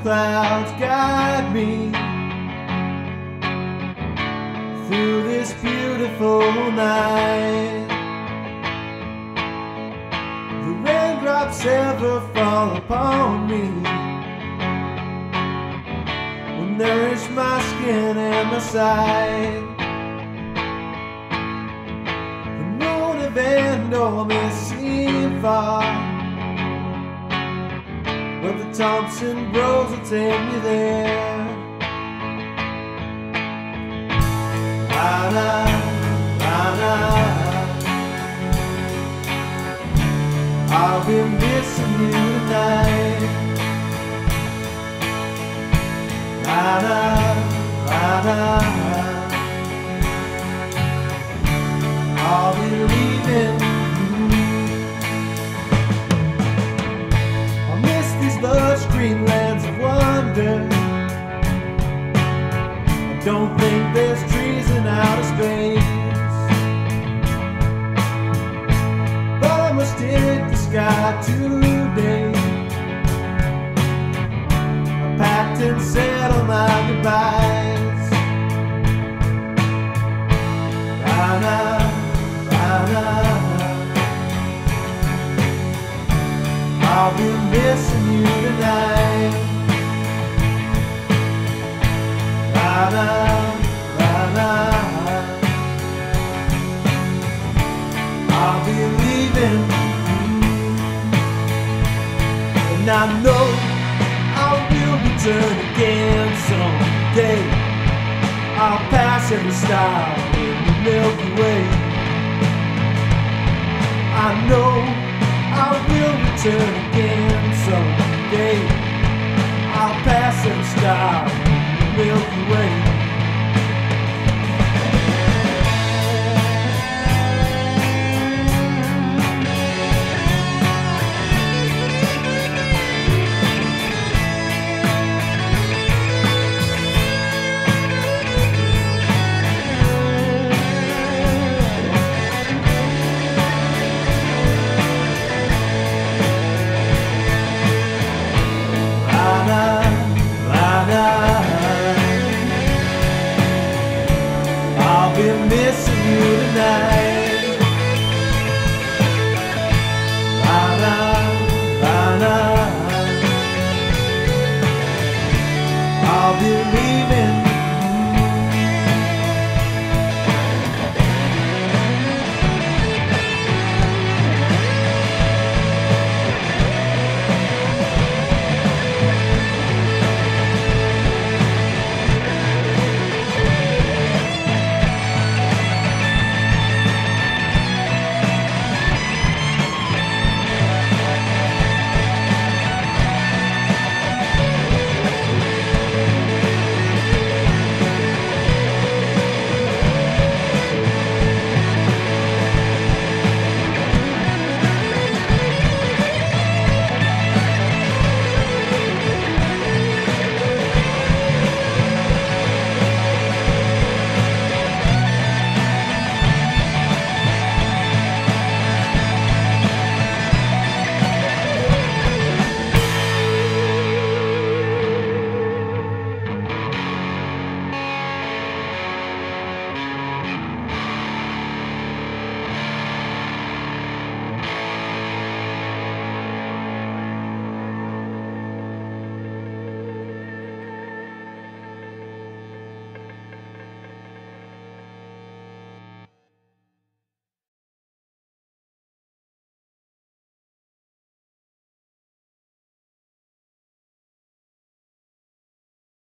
clouds guide me through this beautiful night. The raindrops ever fall upon me will nourish my skin and my sight. The moon of Endor may seem far, but the Thompson bros will take me there. La-la, la-la, I'll be missing you tonight. La-la, la-la, I'll be leaving. I'll miss these lush green lands of wonder. I don't think there's trees in outer space, but I must hit the sky today. I packed and said all my goodbyes. La-la, la-la, I'll be missing you tonight. La-la, la-la, I'll be leaving. And I know I will return again someday. I'll pass every star in the Milky Way. I know I will return again someday. I'll pass every star in the Milky Way. I'll be missing you tonight.